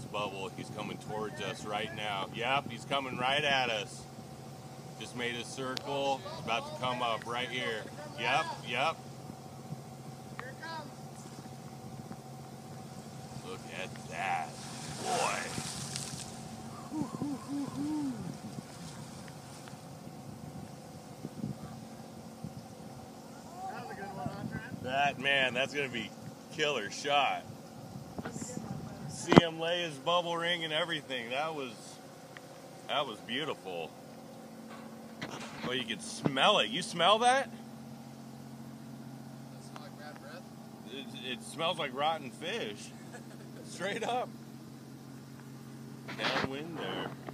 bubble. He's coming towards us right now. Yep, he's coming right at us. Just made a circle. It's about to come up right here. Yep, yep. Here it comes. Look at that. Boy. That was a good one, huh, Trent? That, man, that's going to be killer shot. See him lay his bubble ring and everything. That was beautiful. Oh, you can smell it. You smell that? Does it smell like bad breath? It smells like rotten fish. Straight up. Downwind there.